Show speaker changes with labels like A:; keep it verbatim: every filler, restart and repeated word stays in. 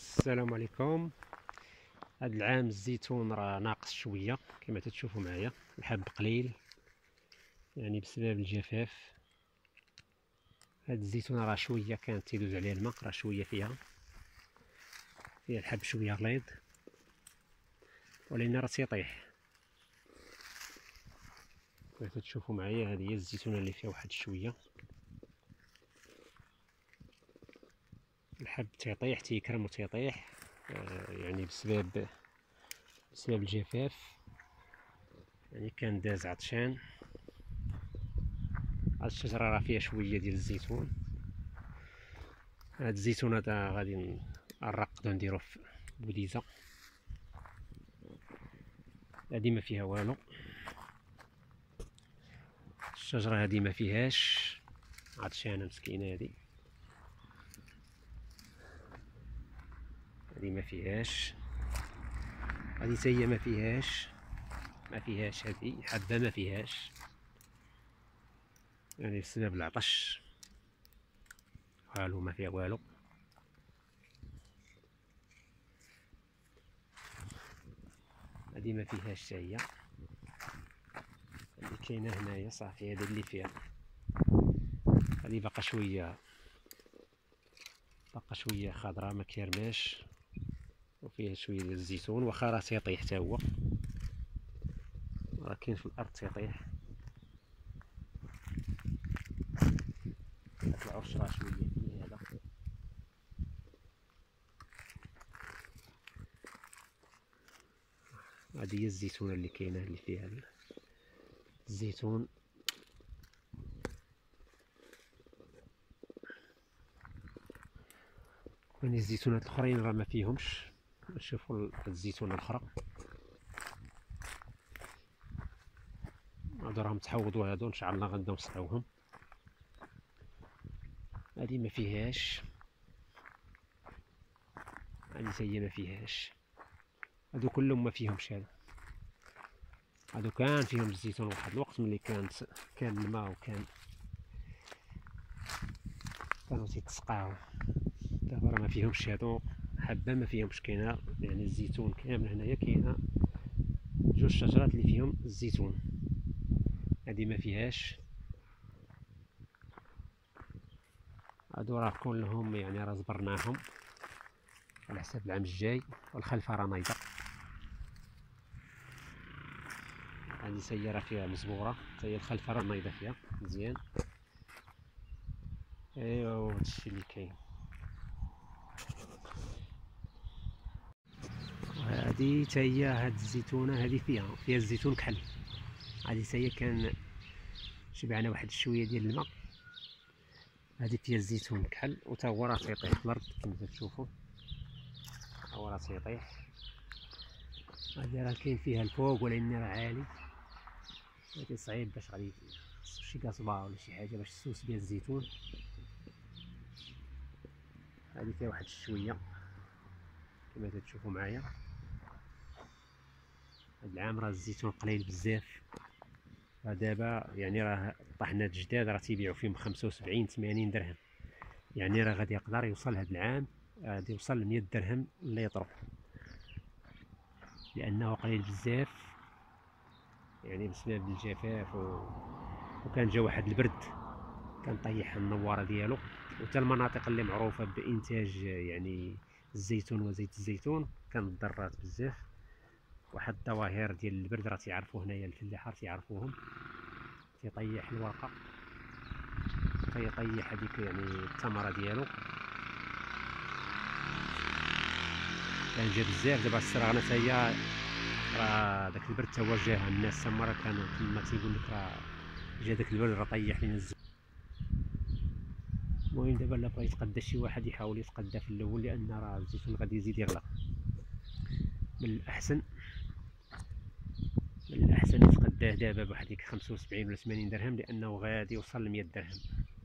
A: السلام عليكم. هاد العام الزيتون راه ناقص شويه كما تتشوفوا معايا، الحب قليل يعني بسبب الجفاف. هاد الزيتونه راه شويه كانت تيدوز عليها الماء، راه شويه فيها فيها الحب شويه غليظ، ولكن راه تيطيح كما تتشوفوا معايا. هذه هي الزيتونه اللي فيها واحد شويه الحب تيطيح تيكرم وتيطيح، آه يعني بسبب بسبب الجفاف. يعني كان داز عطشان. هاد الشجرة راه فيها شوية ديال الزيتون. هاد الزيتون هذا غادي نرقدو نديرو في بوديزة، هادي ما فيها والو. الشجرة هادي ما فيهاش، عطشانة مسكينة. هادي هادي ما فيهاش، هادي تا هي ما فيهاش ما فيهاش هادي حبة ما فيهاش، يعني بسبب العطش والو ما فيها والو. هادي ما فيهاش تا هي. اللي كاينه هنايا صافي هادي اللي فيها. هادي باقا شويه باقا شويه خضراء ما كيرماش، وفيها شويه ديال الزيتون، واخا راه تيطيح حتى هو، راه كاين في الارض تيطيح. داك العرش راه شويه فيه هذا. هادي هي الزيتونه اللي كاينه اللي فيها الزيتون. يعني الزيتونات الاخرين راه ما فيهمش. شوفوا الزيتونه الاخرى هادو راهم تحوضوا، هادو ان شاء الله غنبداو نصقعوهم. هادي ما فيهاش، هادي تا هي ما فيهاش. هادو كلهم ما فيهمش. هادو هادو كان فيهم الزيتون واحد الوقت ملي كانت كان الماء وكان كانوا تيتسقاو. دابا راه ما فيهمش هادو حبه ما فيهمش. كاينه يعني الزيتون كامل هنايا، كاينه جوج شجرات اللي فيهم الزيتون، هادي ما فيهاش. هادو راه كلهم يعني راه زبرناهم على حساب العام الجاي. والخلفه راه نايضه، هادي تا هي راه فيها مزبوره، تا هي الخلفه راه نايضه فيها مزيان. ايوا هادشي اللي كاين. هادي تا هي هاد الزيتونه هادي فيها فيها الزيتون كحل. هادي تا هي كان شبعنا واحد شويه ديال الماء. هادي فيها الزيتون كحل، وتا هو راه تيطيح في الارض كما تشوفوا، هو راه تيطيح. هادي راه كاين فيها الفوق ولكن راه عالي، هادي صعيب باش غادي شي قصبه ولا شي حاجه باش تسوس بها الزيتون. هادي فيها واحد شويه كما تشوفوا معايا. هاد العام راه الزيتون قليل بزاف. دابا يعني راه الطحنات جداد راه تيبيعوا فيهم خمسة وسبعين ثمانين درهم، يعني راه غادي يقدر يوصل هاد العام غادي يوصل ل مية درهم الليطر، لانه قليل بزاف يعني بسبب الجفاف. و... وكان جا واحد البرد كان طيح النواره ديالو. وتا المناطق اللي معروفه بانتاج يعني الزيتون وزيت الزيتون كانت ضرات بزاف. واحد الظواهر ديال البرد راه تيعرفوا هنايا الفلاحه تيعرفوهم، تيطيح الورقه، تيطيح هذيك يعني الثمره ديالو. كان جا بزاف. دابا السراغنه تا هي راه داك البرد تا هو جاها الناس تما راه كانوا تما تيقول لك راه جا داك البرد راه طيح لينا الزيت. المهم دابا الا بغا يتقدى شي واحد يحاول يتقدى في الاول، لان راه الزيتون غادي يزيد يغلى. من الاحسن من الاحسن يتقداه دابا بواحد ديك خمسة وسبعين ولا ثمانين درهم، لانه غادي يوصل ل مية درهم.